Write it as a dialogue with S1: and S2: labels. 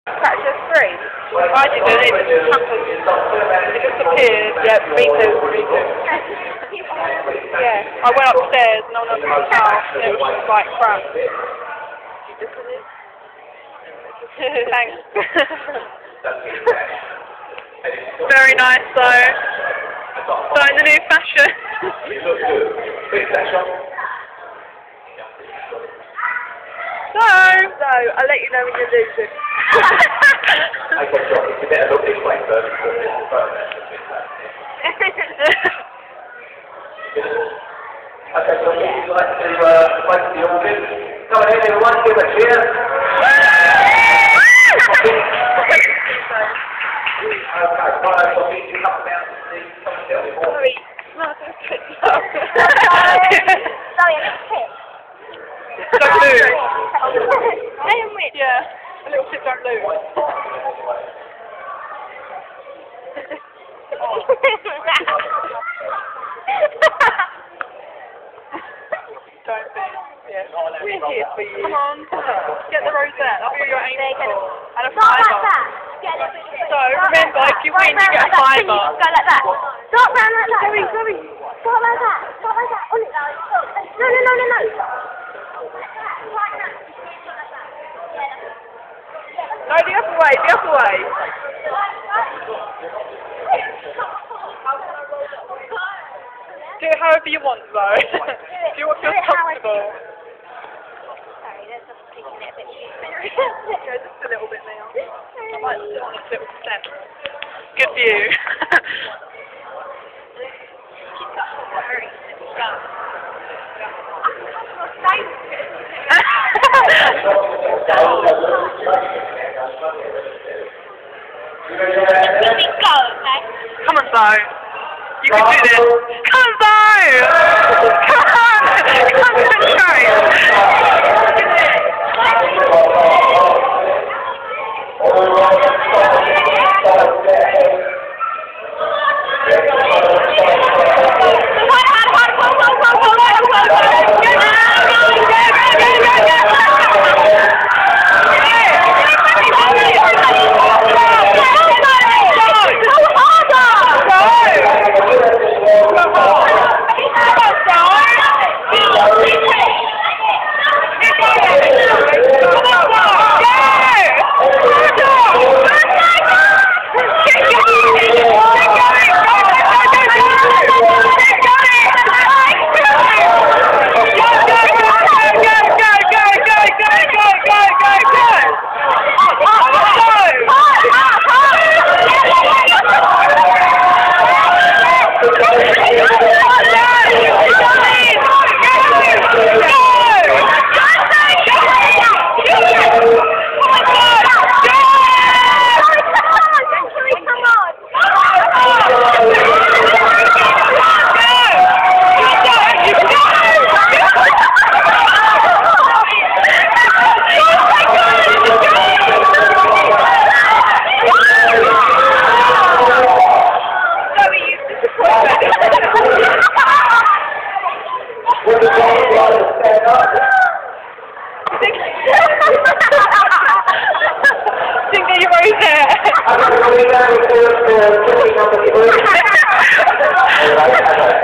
S1: Practice 3. I didn't, it just happened. It just appeared. Yeah, me too. Yeah, I went upstairs, no one else in the house, and it was just like crap. Thanks. Very nice though. Starting the new fashion. So, I'll let you know when you're losing.
S2: Okay, John, you better look this way first. Okay, so would you like to fight the organ? Come on in, everyone, give a cheer. Okay, follow Sophie, you come down to see someone else.
S1: Sorry, Marcus picked up.
S3: Sorry, I got picked.
S1: Don't lose.
S3: I am rich.
S1: Yeah, a little tip, don't lose. Don't be. Yeah. We're here for you. Come on. Get the rosette. That's what you're aiming for. And a
S3: Start like
S1: fiver.
S3: that. Get a little bit.
S1: So, remember, if you win, you get a fiver.
S3: Go like that. Start round like that. Sorry. Start like that. Start like that. On it. No.
S1: No, the other way, Do it however you want, though. Do what feels comfortable.
S3: Sorry, that's just taking it a bit
S1: Yeah, just a little bit now. I might sit on this little step. Good view. Come on, Bo. You can do this. Come on, Bo! Come on! Concentrate! Think that you're right there.